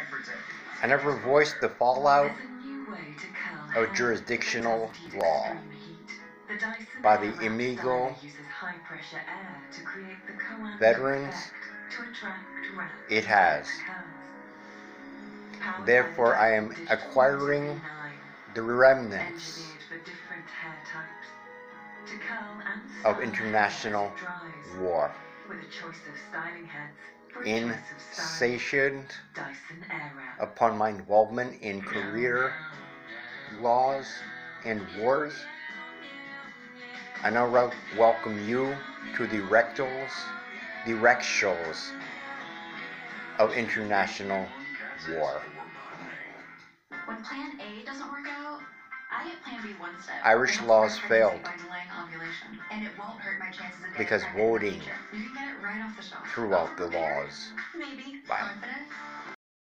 I never voiced the fallout of jurisdictional law by the illegal veterans. It has. Therefore, I am acquiring the remnants of international war. Insatiate upon my involvement in career laws and wars, I now welcome you to the rectals of international war. When Plan A doesn't work out, I get Plan B one step. Irish laws failed by delaying ovulation, and it won't hurt my chances of getting because pregnant in the voting future. You can get it right off the shelf. threw out the laws. Maybe. Bye. Confident?